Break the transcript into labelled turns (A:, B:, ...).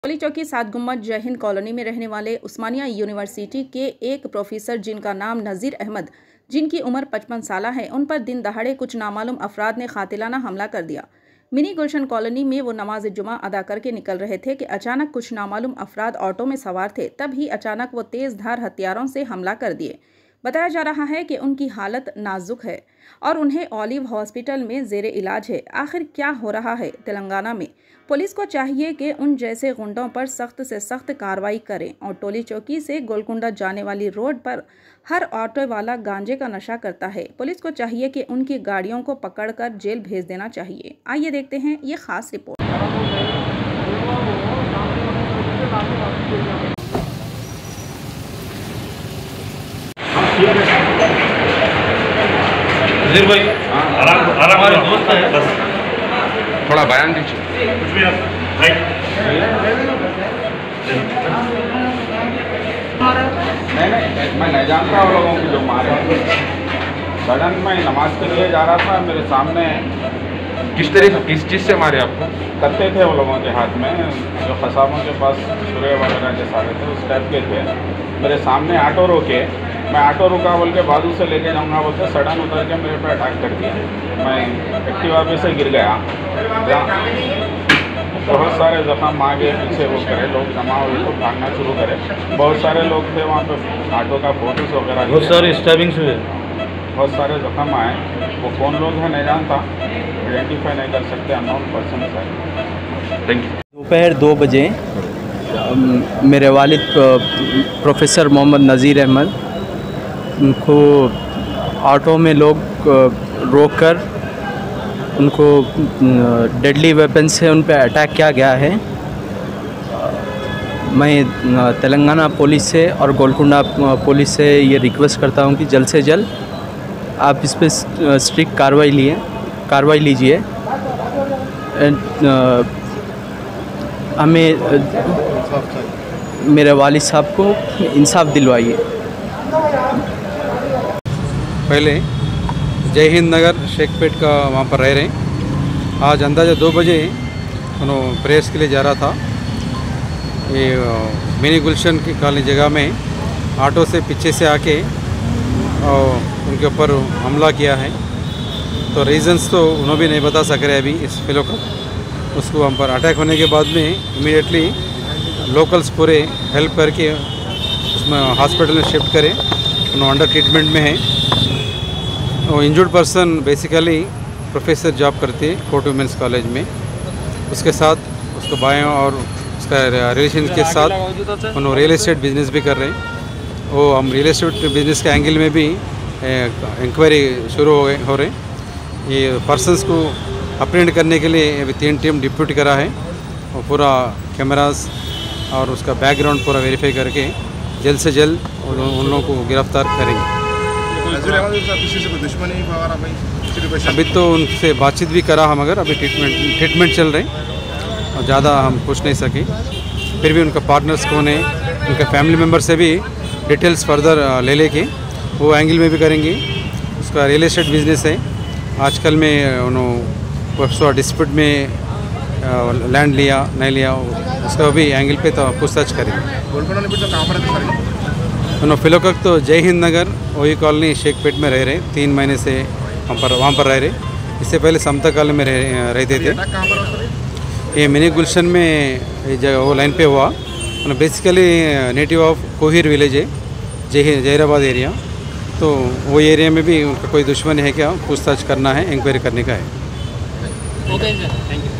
A: टोली चौकी 7 गुम्बद जय हिंद कॉलोनी में रहने वाले उस्मानिया यूनिवर्सिटी के एक प्रोफेसर जिनका नाम नज़ीर अहमद, जिनकी उम्र 55 साल है, उन पर दिन दहाड़े कुछ नामालूम अफराद ने कातिलाना हमला कर दिया। मिनी गुलशन कॉलोनी में वो नमाज जुमा अदा करके निकल रहे थे कि अचानक कुछ नामालूम अफराद ऑटो में सवार थे, तभी अचानक वो तेज़ धार हथियारों से हमला कर दिए। बताया जा रहा है कि उनकी हालत नाजुक है और उन्हें ऑलिव हॉस्पिटल में जेर इलाज है। आखिर क्या हो रहा है तेलंगाना में? पुलिस को चाहिए कि उन जैसे गुंडों पर सख्त से सख्त कार्रवाई करें और टोली चौकी से गोलकुंडा जाने वाली रोड पर हर ऑटो वाला गांजे का नशा करता है। पुलिस को चाहिए कि उनकी गाड़ियों को पकड़कर जेल भेज देना चाहिए। आइए देखते हैं ये खास रिपोर्ट।
B: भाई हमारे दोस्त है, बस
C: थोड़ा बयान दीजिए।
B: कुछ भी राइट
C: नहीं, मैं नहीं जानता वो लोगों को जो मारे। सडन में नमाज के लिए जा रहा था, मेरे सामने किस चीज़ से मारे आपको? करते थे वो लोगों के हाथ में, जो खसाबों के पास छुरे वगैरह के सारे थे उस टाइप के थे। मेरे सामने ऑटो रोके, मैं ऑटो रुका बोल के बाजू से लेके जाऊंगा बोलते सडन उतर के मेरे पे अटैक कर दिया। मैं एक्टिवा पे से गिर गया। बहुत सारे जख्म आगे पीछे वो करे, लोग जमा हुए तो भागना शुरू करे। बहुत सारे लोग थे वहाँ पे, ऑटो का फोटोज वगैरह,
B: बहुत सारे स्टैबिंग्स हुए,
C: बहुत सारे जख्म आए। वो कौन लोग हैं नहीं जानता, आइडेंटिफाई नहीं कर सकते, अननोन पर्सन है। Thank you.
D: दोपहर 2 बजे मेरे वालिद प्रोफेसर मोहम्मद नज़ीर अहमद उनको ऑटो में लोग रोककर उनको डेडली वेपन से उन पर अटैक किया गया है। मैं तेलंगाना पुलिस से और गोलकुंडा पुलिस से ये रिक्वेस्ट करता हूँ कि जल्द से जल्द आप इस पर स्ट्रिक्ट कार्रवाई लीजिए। हमें मेरे वालिद साहब को इंसाफ दिलवाइए।
E: पहले जय हिंद नगर शेखपेट का वहाँ पर रह रहे हैं। आज अंदाज़ा 2 बजे उन्होंने प्रेस के लिए जा रहा था। ये मिनी गुलशन की कॉलोनी जगह में ऑटो से पीछे से आके और उनके ऊपर हमला किया है। तो रीज़न्स तो उन्होंने भी नहीं बता सक रहे अभी इस फेलो का। उसको हम पर अटैक होने के बाद में इमीडिएटली लोकल्स पूरे हेल्प करके उसमें हॉस्पिटल में शिफ्ट करें। उन्होंने अंडर ट्रीटमेंट में है। वो injured person basically professor job करते हैं कोर्ट वुमेंस कॉलेज में। उसके साथ उसका बायों और उसका रिलेशन के साथ उन्होंने रियल एस्टेट बिजनेस भी कर रहे हैं। वो हम रियल एस्टेट बिजनेस के एंगल में भी इंक्वायरी शुरू हो रहे हैं। ये पर्सनस को अप्रेंड करने के लिए अभी 3 टीम डिप्यूट करा है और पूरा कैमरास और उसका बैकग्राउंड पूरा वेरीफाई करके जल्द से जल्द उन लोगों को गिरफ्तार करेंगे। अभी तो उनसे बातचीत भी करा हम, मगर अभी ट्रीटमेंट चल रहे हैं और ज़्यादा हम पूछ नहीं सके। फिर भी उनका पार्टनर्स कौन है, उनका फैमिली मेम्बर से भी डिटेल्स फर्दर ले लेके वो एंगल में भी करेंगे। उसका रियल एस्टेट बिजनेस है। आजकल में उन्होंने डिस्प्यूट में लैंड लिया नहीं लिया, उसका भी एंगल पे तो पूछताछ करेंगे। उन्होंने फिलहाल तो जय हिंद नगर वही कॉलोनी शेखपेट में रह रहे 3 महीने से वहाँ पर रह रहे। इससे पहले समता कॉलोनी में रहते थे। ये मिनी गुलशन में वो लाइन पे हुआ। उन्हें basically native of Kohir village है, जहीराबाद एरिया। तो वो एरिया में भी उनका कोई दुश्मनी है क्या, पूछताछ करना है, इंक्वायरी करने का है।
A: Okay sir, thank you.